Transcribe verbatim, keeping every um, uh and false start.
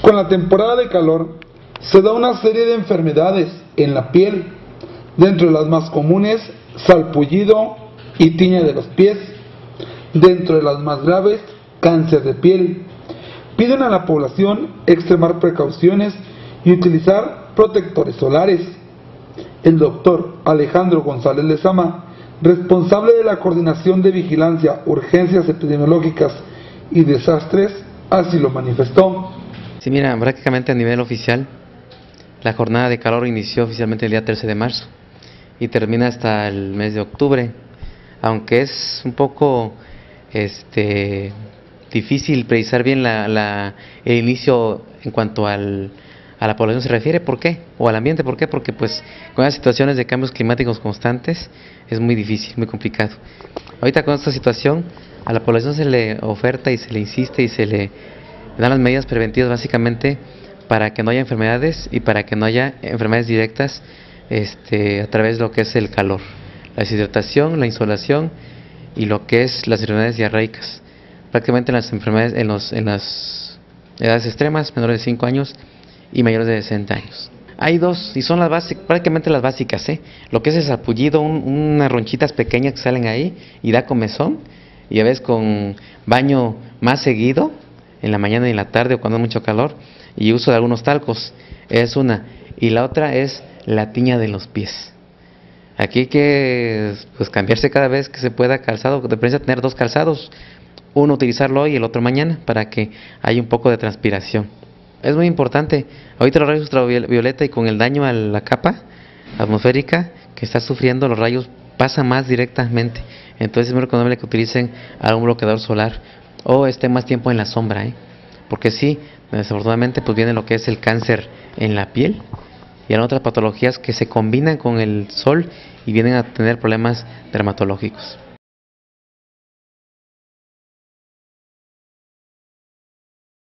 Con la temporada de calor se da una serie de enfermedades en la piel, dentro de las más comunes, salpullido y tiña de los pies, dentro de las más graves, cáncer de piel. Piden a la población extremar precauciones y utilizar protectores solares. El doctor Alejandro González Lezama, responsable de la Coordinación de Vigilancia, Urgencias Epidemiológicas y Desastres, así lo manifestó. Sí, mira, prácticamente a nivel oficial, la jornada de calor inició oficialmente el día trece de marzo y termina hasta el mes de octubre, aunque es un poco este, difícil precisar bien la, la, el inicio en cuanto al, a la población se refiere. ¿Por qué? O al ambiente, ¿por qué? Porque pues con las situaciones de cambios climáticos constantes es muy difícil, muy complicado. Ahorita con esta situación a la población se le oferta y se le insiste y se le dan las medidas preventivas básicamente para que no haya enfermedades y para que no haya enfermedades directas este, a través de lo que es el calor, la deshidratación, la insolación y lo que es las enfermedades diarreicas. Prácticamente en las enfermedades, en, los, en las edades extremas, menores de cinco años y mayores de sesenta años. Hay dos, y son las básicas, prácticamente las básicas, ¿eh? Lo que es el sarpullido, un, unas ronchitas pequeñas que salen ahí y da comezón, y a veces con baño más seguido, en la mañana y en la tarde o cuando hay mucho calor, y uso de algunos talcos, es una. Y la otra es la tiña de los pies. Aquí hay que pues, cambiarse cada vez que se pueda calzado, de preferencia tener dos calzados, uno utilizarlo hoy y el otro mañana, para que haya un poco de transpiración. Es muy importante, ahorita los rayos ultravioleta y con el daño a la capa atmosférica que está sufriendo, los rayos pasan más directamente, entonces es muy recomendable que utilicen algún bloqueador solar o esté más tiempo en la sombra, ¿eh? Porque sí, desafortunadamente pues viene lo que es el cáncer en la piel y hay otras patologías que se combinan con el sol y vienen a tener problemas dermatológicos.